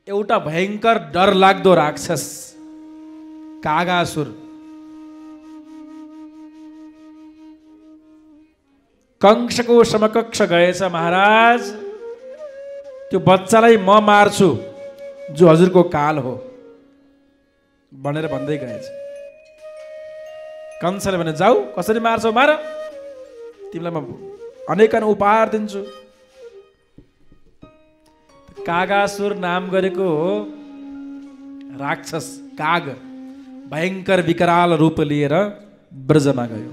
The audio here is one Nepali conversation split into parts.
एउटा भयंकर डरलाग्दो राक्षस कागासुर कंसको समकक्ष गएछ। महाराज त्यो बच्चालाई म मार्छु जो हजुरको काल हो भनेर भन्दै गएछ। कंसले भने जाऊ कसरी मार्छौ मार, तिमीलाई म अनेकन उपहार दिन्छु। कागासुर नाम गरेको राक्षस काग भयंकर विकराल रूप लिएर ब्रजमा गयो।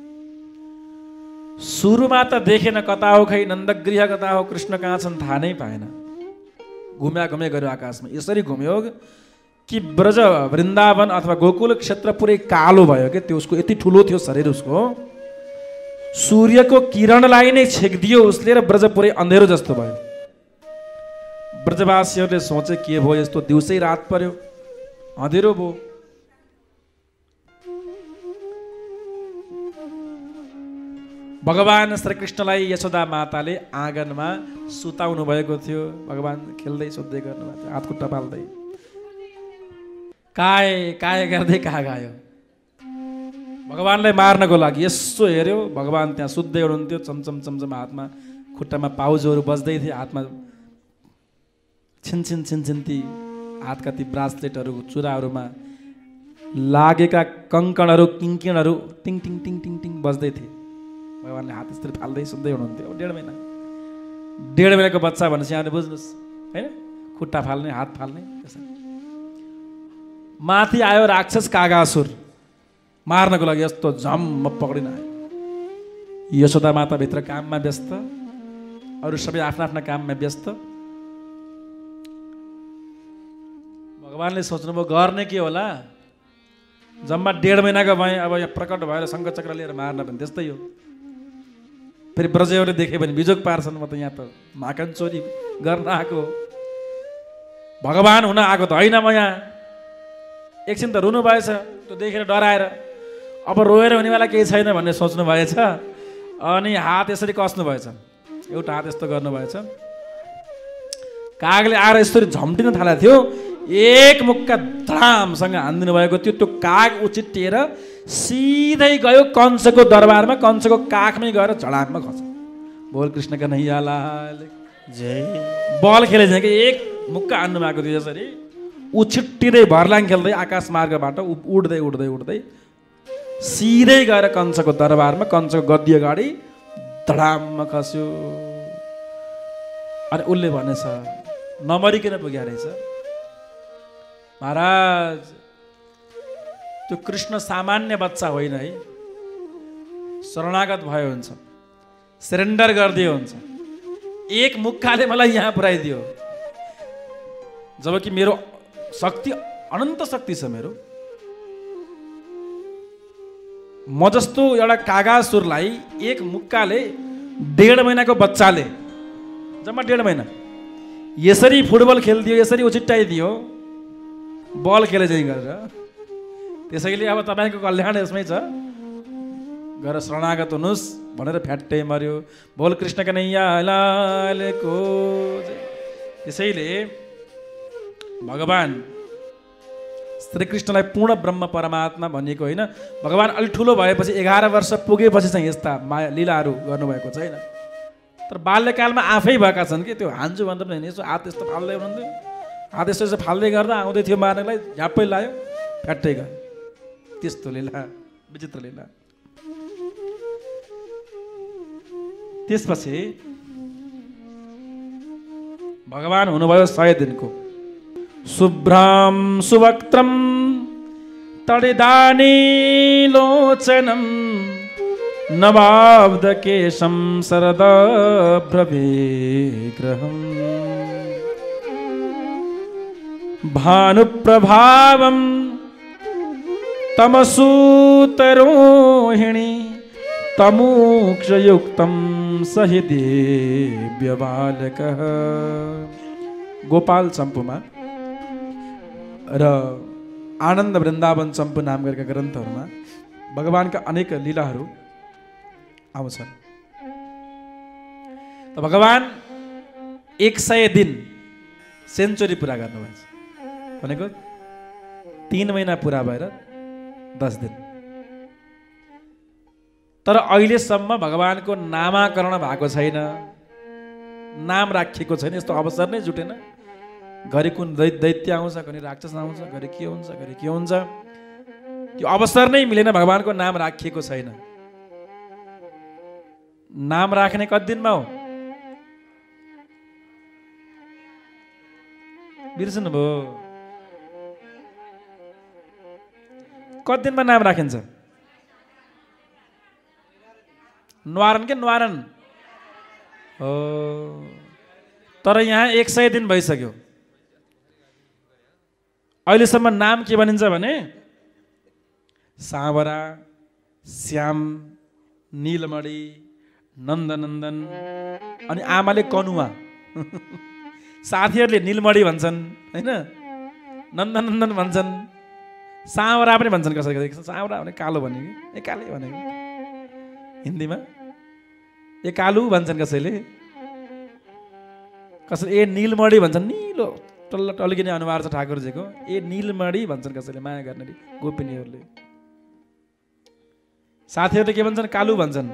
सुरुमा त देखेन कता हो खै नन्दगृह कता हो कृष्ण कहाँ छन् थाहा नै पाएन। घुम्या घुमे गयो आकाशमा, यसरी घुम्यो कि ब्रज वृन्दावन अथवा गोकुल क्षेत्र पुरै कालो भयो कि त्यो उसको यति ठुलो थियो शरीर उसको, सूर्यको किरणलाई नै छेकिदियो उसले र ब्रज पुरै अन्धेरो जस्तो भयो। ब्रजवासीहरूले सोचे के भयो यस्तो, दिउँसै रात पर्यो अँधेरो भयो। भगवान श्रीकृष्णलाई यशोदा माताले आँगनमा सुताउनु भएको थियो। भगवान खेल्दै सोध्दै गर्नुभएको थियो, हात खुट्टा पाल्दै काय काय गर्दै कहाँ गयो। भगवानलाई मार्नको लागि यसो हेऱ्यो, भगवान त्यहाँ सुत्दै हुनुहुन्थ्यो। चमचम चमचम हातमा खुट्टामा पाउजहरू बज्दै थिए, हातमा छिनछिन छिनछिन ती हातका ती ब्रासलेटहरू चुराहरूमा लागेका कङ्कणहरू किङ्किणहरू टिङ टिङ टिङ टिङ टिङ बज्दै थिए। भगवानले हात यस्तरी फाल्दै सुत्दै हुनुहुन्थ्यो। 1.5 महिनाको बच्चा भनेपछि यहाँले बुझ्नुहोस् होइन, खुट्टा फाल्ने हात फाल्ने। माथि आयो राक्षस कागासुर मार्नको लागि, यस्तो झम्म पक्रिन आयो। यशोदा माता भित्र काममा व्यस्त, अरू सबै आफ्ना आफ्ना काममा व्यस्त। भगवानले सोच्नुभयो गर्ने के होला, जम्मा 1.5 महिनाको भए, अब यहाँ प्रकट भएर शङ्खचक्र लिएर मार्न भने त्यस्तै हो। फेरि ब्रजहरूले देख्यो भने बिजोग पार्छन्, म त यहाँ त माखन चोरी गर्न आएको, भगवान हुन आएको त होइन म यहाँ। एकछिन त रुनु भएछ, त्यो देखेर डराएर अब रोएर हुनेवाला केही छैन भन्ने सोच्नु भएछ। अनि हात यसरी कस्नु भएछ, एउटा हात यस्तो गर्नुभएछ। कागले आएर यसरी झम्टिन थालेको थियो, एक मुक्का धडामसँग हानिदिनु भएको थियो। त्यो काग उचिटिएर सिधै गयो कंसको दरबारमा, कंसको काखमै गएर झडाममा खस्यो। बोल कृष्ण कन्हैया लाल जय। बल खेलेछ कि एक मुक्का हान्नु भएको थियो, यसरी उछिट्टिँदै भर्लाङ खेल्दै आकाश मार्गबाट उड्दै उड्दै उड्दै सिधै गएर कंसको दरबारमा कंसको गद्दी अगाडि धडाममा खस्यो। अनि उसले भनेछ नमरिकन पुग्या रहेछ। महाराज त्यो कृष्ण सामान्य बच्चा होइन है, शरणागत भयो हुन्छ, सरेन्डर गरिदियो हुन्छ। एक मुक्काले मलाई यहाँ पुर्याइदियो, जबकि मेरो शक्ति अनन्त शक्ति छ मेरो। म जस्तो एउटा कागासुरलाई एक मुक्काले 1.5 महिनाको बच्चाले, जम्मा 1.5 महिना, यसरी फुटबल खेलिदियो, यसरी उछिट्याइदियो, बल खेले चाहिँ गरेर। त्यसैले अब तपाईँको कल्याण यसमै छ, गएर शरणागत हुनुहोस् भनेर फ्याट्टै मर्यो। बोल कृष्ण कन्हैया लालको। त्यसैले भगवान श्रीकृष्णलाई पूर्ण ब्रह्म परमात्मा भनिएको होइन। भगवान अलि ठुलो भएपछि 11 वर्ष पुगेपछि चाहिँ यस्ता माया लीलाहरू गर्नुभएको छैन। तर बाल्यकालमा आफै भएका छन् कि त्यो हान्जु भन्दा पनि होइन, यसो हात यस्तो फाल्दै हुनुहुन्थ्यो, हात यस्तो यस्तो फाल्दै गर्दा आउँदै थियो मार्नलाई, झ्याप्पै लायो फ्याट्टै गयो। त्यस्तो लीला, विचित्र लीला। त्यसपछि भगवान हुनुभयो 100 दिनको। शुभ्रम सुवक्त्रम तडिदानी लोचनम नवाब्द केशम शरदभ्रविग्रहम भानुप्रभावम तमसूतरोहिणी तमूक्षयुक्तं सहि दिव्य बालकः। गोपाल चम्पूमा र आनन्द वृन्दावन चम्पू नाम गरेका ग्रन्थहरूमा भगवानका अनेक लीलाहरू आउँछन्। भगवान 100 दिन सेन्चुरी पुरा गर्नुभएछ भनेको 3 महिना पुरा भएर 10 दिन। तर अहिलेसम्म भगवानको नामाकरण भएको छैन, नाम राखिएको छैन। यस्तो अवसर नै जुटेन। घरि कुन दैत्य आउँछ, घरि राक्षस आउँछ, घरि के हुन्छ, घरि के हुन्छ, यो अवसर नै मिलेन। भगवानको नाम राखिएको छैन। नाम राख्ने कति दिनमा हो? बिर्सनु भयो? कति दिनमा नाम राखिन्छ? न्वारन के न्वारन हो। तर यहाँ 100 दिन भइसक्यो। अहिलेसम्म नाम के भनिन्छ भने सावरा, श्याम, नीलमणि, नन्दनन्दन, अनि आमाले कनुवा। साथीहरूले नीलमणि भन्छन् हैन, नन्दनन्दन भन्छन्, सावरा पनि भन्छन्। कसैले सावरा भने कालो भने कि काले भनेको हिन्दीमा ए कालु भन्छन्, कसैले ए नीलमणि भन्छन्। निलो टल्किने अनुहार छ ठाकुरजीको, ए नीलमणि भन्छन् कसैले माया गर्ने गोपिनीहरूले। साथीहरूले के भन्छन्? कालु भन्छन्,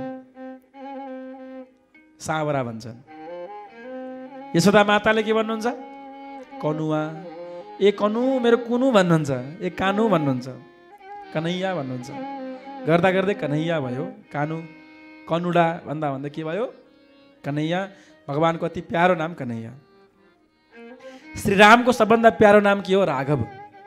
सावरा भन्छन्। यशोदा माताले के भन्नुहुन्छ? कनुवा। ए कनु मेरो कुनु भन्नुहुन्छ, ए कानु भन्नुहुन्छ, कन्हैया भन्नुहुन्छ। गर्दा गर्दै कन्हैया भयो, कानु कनुडा भन्दा भन्दा के भयो? कन्हैया। भगवानको अति प्यारो नाम कन्हैया। श्रीरामको सबभन्दा प्यारो नाम के हो? राघव।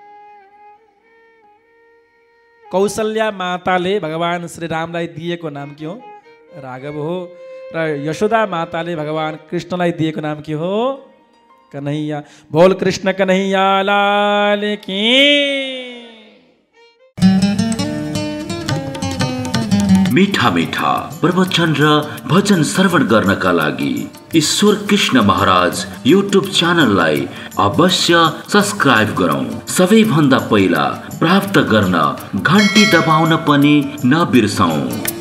कौशल्या माताले भगवान श्रीरामलाई दिएको नाम के हो? राघव हो। र यशोदा माताले भगवान कृष्णलाई दिएको नाम के हो? कन्हैया। बोल कृष्ण कन्हैया लाल की। मीठा मीठा प्रवचन र भजन श्रवण गर्नका लागि ईश्वर कृष्ण महाराज युट्युब च्यानललाई अवश्य सब्स्क्राइब गरौँ। सबैभन्दा पहिला प्राप्त गर्न घण्टी दबाउन पनि नबिर्सौँ।